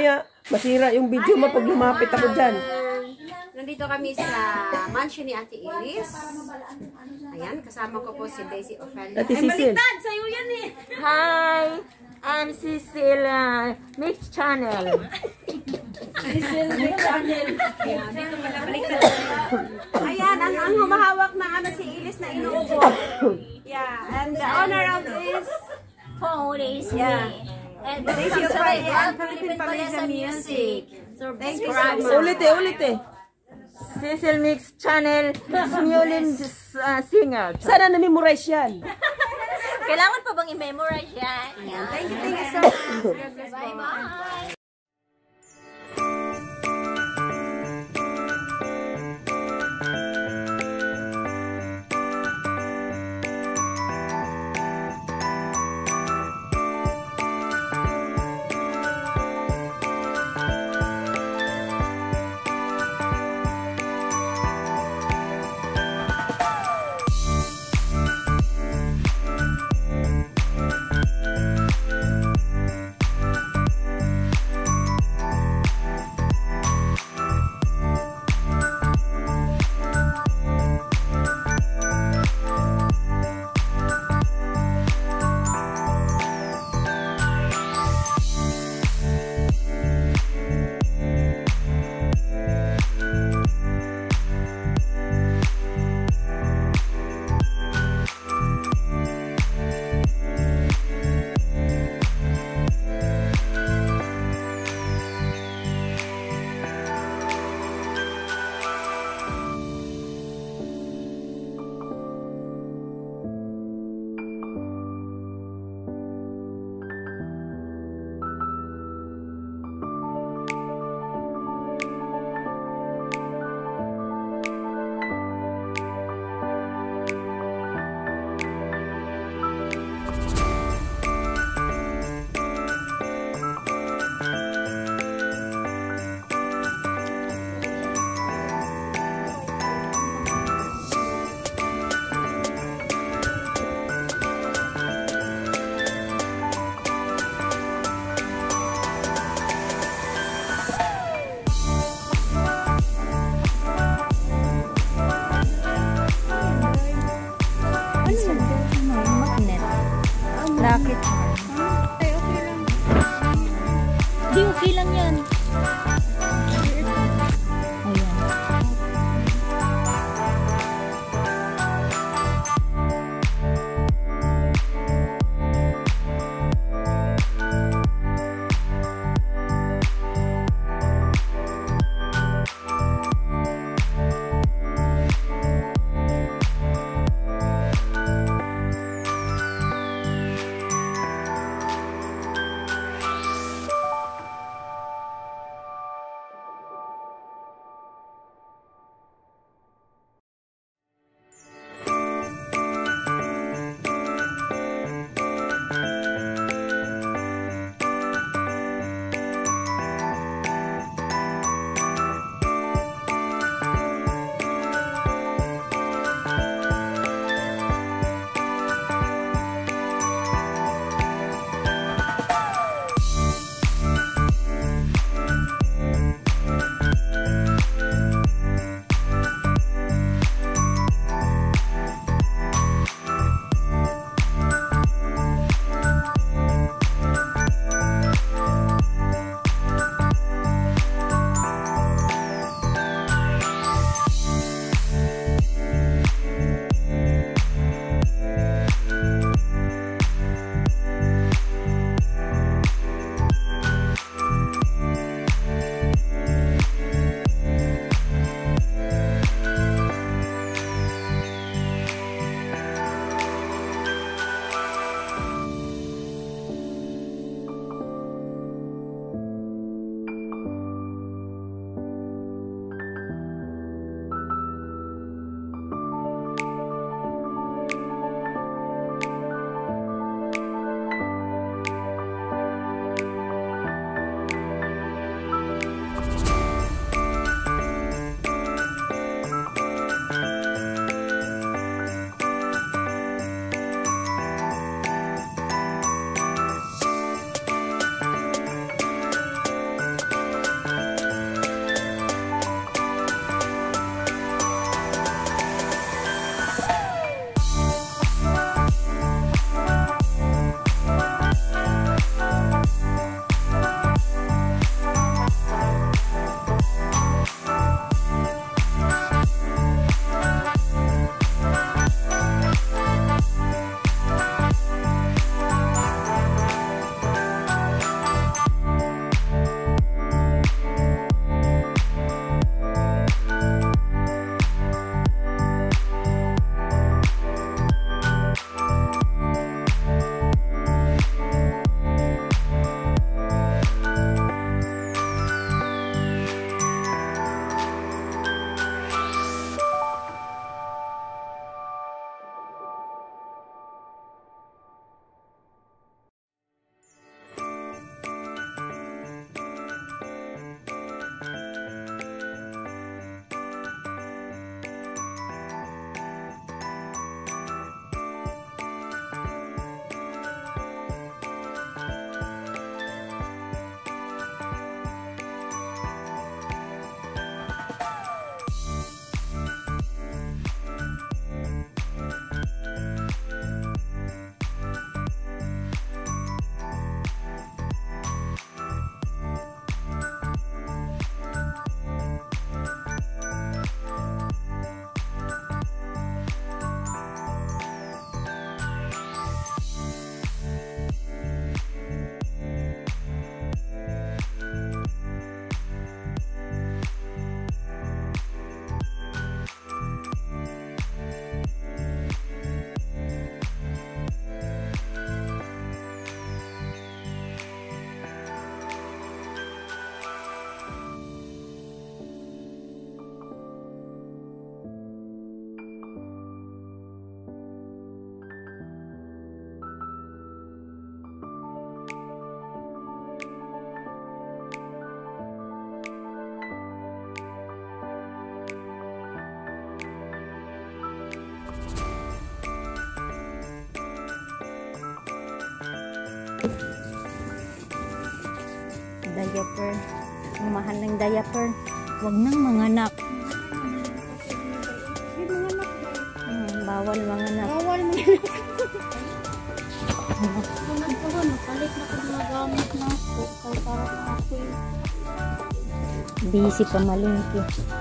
mamaya masira yung video mo pag lumapit ako dyan. Nandito kami sa mansion ni Ate Iris. Ayan, kasama ko po si Daisy Ofelia. Ate Cecil. Sa'yo yan eh. Hi, I'm Cecil Mix Channel. Cecil Mix Channel. Ayan, dito pala baliktad. Ayan, ang humahawak na ano si Iris na inuubo. Yeah, and the owner of this Phone is yeah. And Daisy Ofelia and Philippine Palesa Music. Thank you so much. Ulit eh. Cecil Mix Channel, Smulin singer. Sana na-memorize yan. Kailangan pa bang i-memorize yan? Thank you so much. God bless po. Bye-bye. Racket. Di okay lang yan. diaper. Ang mahal ng diaper. Huwag nang manganak. Bawal manganak. Bawal mo yun. Sunod ko ba, nakalit na kung nagamit na ako. Kaya parang ako Busy pa malingki.